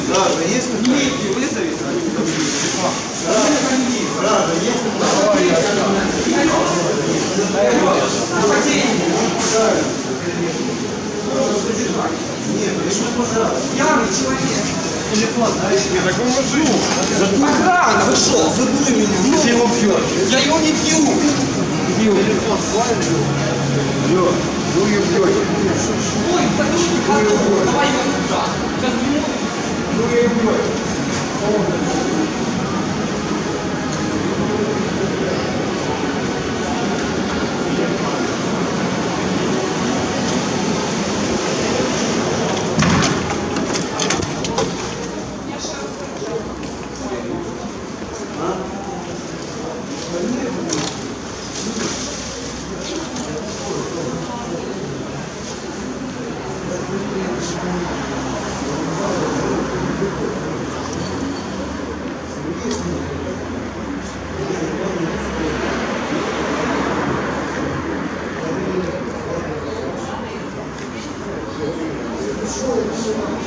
Граждан, есть милицию вызовите? Граждан, есть Нет, решу пожалуйста. Пьяный человек. Телефон, дайте. Я такой мужик. Охрана, вы что? Забыли меня. Ты его пьешь. Я его не пью. Пью. Телефон свалил. Пьет. Вы ее пьете. Ой, так что ты давай его сюда. Сейчас минуту. Вы ее пьете. Что